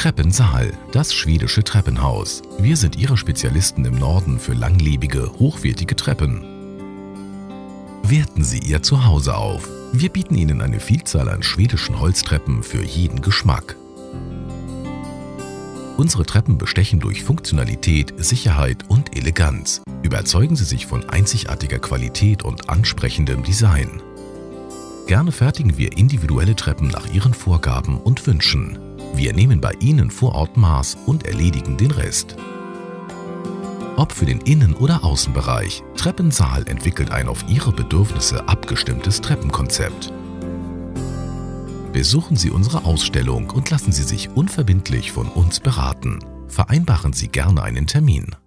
Treppensaal, das schwedische Treppenhaus. Wir sind Ihre Spezialisten im Norden für langlebige, hochwertige Treppen. Werten Sie Ihr Zuhause auf. Wir bieten Ihnen eine Vielzahl an schwedischen Holztreppen für jeden Geschmack. Unsere Treppen bestechen durch Funktionalität, Sicherheit und Eleganz. Überzeugen Sie sich von einzigartiger Qualität und ansprechendem Design. Gerne fertigen wir individuelle Treppen nach Ihren Vorgaben und Wünschen. Wir nehmen bei Ihnen vor Ort Maß und erledigen den Rest. Ob für den Innen- oder Außenbereich, Treppensaal entwickelt ein auf Ihre Bedürfnisse abgestimmtes Treppenkonzept. Besuchen Sie unsere Ausstellung und lassen Sie sich unverbindlich von uns beraten. Vereinbaren Sie gerne einen Termin.